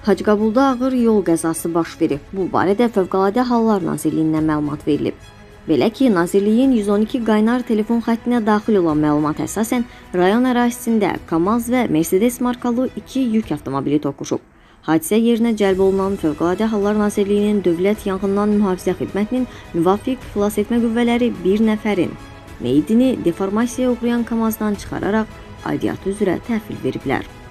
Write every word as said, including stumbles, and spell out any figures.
Hacıqabulda ağır yol qəzası baş verib. Bu barədə Fövqəladə Hallar Nazirliyindən məlumat verilib. Belə ki, Nazirliyin yüz on iki qaynar telefon xəttinə daxil olan məlumat əsasən rayon ərazisində Kamaz və Mercedes markalı iki yük avtomobili toqquşub. Hadisə yerinə cəlb olunan Fövqəladə Hallar Nazirliyinin Dövlət Yanğından Mühafizə Xidmətinin müvafiq xilasetmə qüvvələri bir nəfərin meyidini deformasiyaya uğrayan Kamazdan çıxararaq aidiyyatı üzrə təhvil veriblər.